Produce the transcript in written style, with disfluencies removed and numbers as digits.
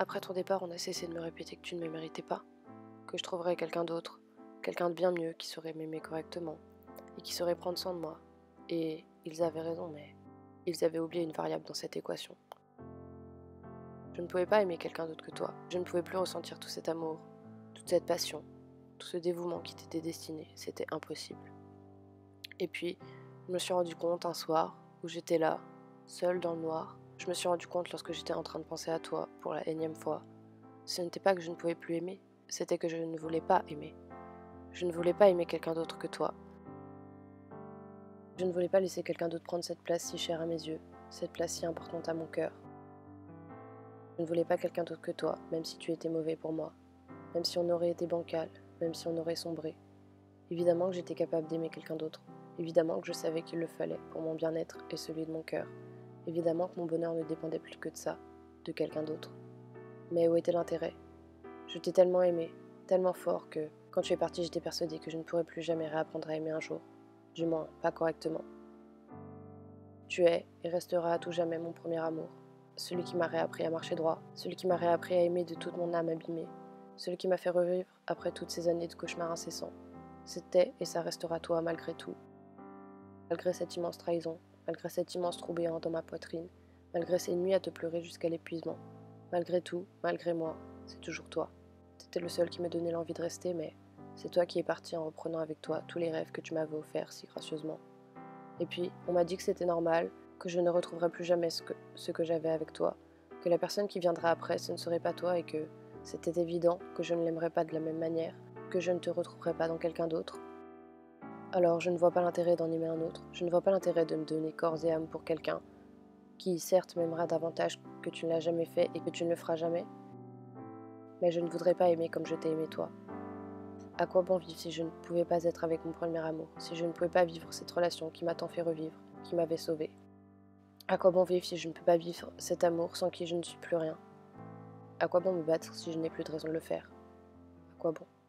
Après ton départ, on a cessé de me répéter que tu ne me méritais pas, que je trouverais quelqu'un d'autre, quelqu'un de bien mieux qui saurait m'aimer correctement et qui saurait prendre soin de moi. Et ils avaient raison, mais ils avaient oublié une variable dans cette équation. Je ne pouvais pas aimer quelqu'un d'autre que toi. Je ne pouvais plus ressentir tout cet amour, toute cette passion, tout ce dévouement qui t'était destiné. C'était impossible. Et puis, je me suis rendu compte un soir où j'étais là, seule dans le noir. Je me suis rendu compte lorsque j'étais en train de penser à toi pour la énième fois. Ce n'était pas que je ne pouvais plus aimer, c'était que je ne voulais pas aimer. Je ne voulais pas aimer quelqu'un d'autre que toi. Je ne voulais pas laisser quelqu'un d'autre prendre cette place si chère à mes yeux, cette place si importante à mon cœur. Je ne voulais pas quelqu'un d'autre que toi, même si tu étais mauvais pour moi, même si on aurait été bancal, même si on aurait sombré. Évidemment que j'étais capable d'aimer quelqu'un d'autre. Évidemment que je savais qu'il le fallait pour mon bien-être et celui de mon cœur. Évidemment que mon bonheur ne dépendait plus que de ça, de quelqu'un d'autre. Mais où était l'intérêt? Je t'ai tellement aimé, tellement fort que, quand tu es parti, j'étais persuadée que je ne pourrais plus jamais réapprendre à aimer un jour. Du moins, pas correctement. Tu es et resteras à tout jamais mon premier amour. Celui qui m'a réappris à marcher droit, celui qui m'a réappris à aimer de toute mon âme abîmée, celui qui m'a fait revivre après toutes ces années de cauchemars incessants. C'était et ça restera toi malgré tout. Malgré cette immense trahison, malgré cet immense trou béant dans ma poitrine, malgré ces nuits à te pleurer jusqu'à l'épuisement. Malgré tout, malgré moi, c'est toujours toi. T'étais le seul qui me donnait l'envie de rester, mais c'est toi qui es parti en reprenant avec toi tous les rêves que tu m'avais offerts si gracieusement. Et puis, on m'a dit que c'était normal, que je ne retrouverais plus jamais ce que j'avais avec toi, que la personne qui viendrait après, ce ne serait pas toi et que c'était évident que je ne l'aimerais pas de la même manière, que je ne te retrouverais pas dans quelqu'un d'autre. Alors, je ne vois pas l'intérêt d'en aimer un autre, je ne vois pas l'intérêt de me donner corps et âme pour quelqu'un qui, certes, m'aimera davantage que tu ne l'as jamais fait et que tu ne le feras jamais, mais je ne voudrais pas aimer comme je t'ai aimé toi. À quoi bon vivre si je ne pouvais pas être avec mon premier amour, si je ne pouvais pas vivre cette relation qui m'a tant fait revivre, qui m'avait sauvée? À quoi bon vivre si je ne peux pas vivre cet amour sans qui je ne suis plus rien? À quoi bon me battre si je n'ai plus de raison de le faire? À quoi bon?